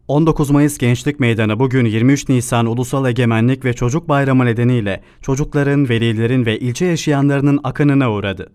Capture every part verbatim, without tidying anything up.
on dokuz Mayıs Gençlik Meydanı bugün yirmi üç Nisan Ulusal Egemenlik ve Çocuk Bayramı nedeniyle çocukların, velilerin ve ilçe yaşayanlarının akınına uğradı.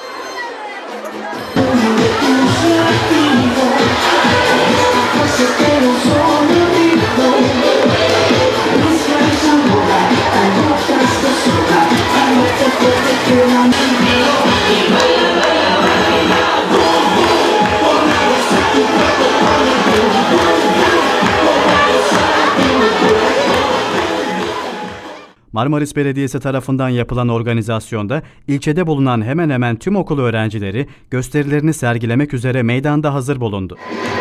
Marmaris Belediyesi tarafından yapılan organizasyonda ilçede bulunan hemen hemen tüm okul öğrencileri gösterilerini sergilemek üzere meydanda hazır bulundu.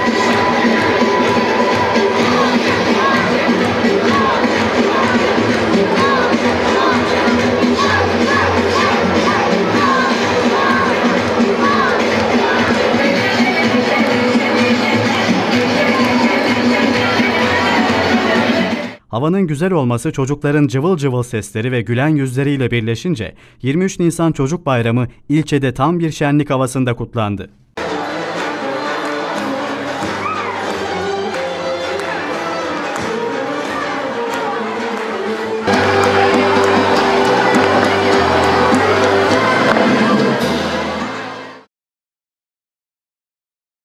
Havanın güzel olması, çocukların cıvıl cıvıl sesleri ve gülen yüzleriyle birleşince yirmi üç Nisan Çocuk Bayramı ilçede tam bir şenlik havasında kutlandı.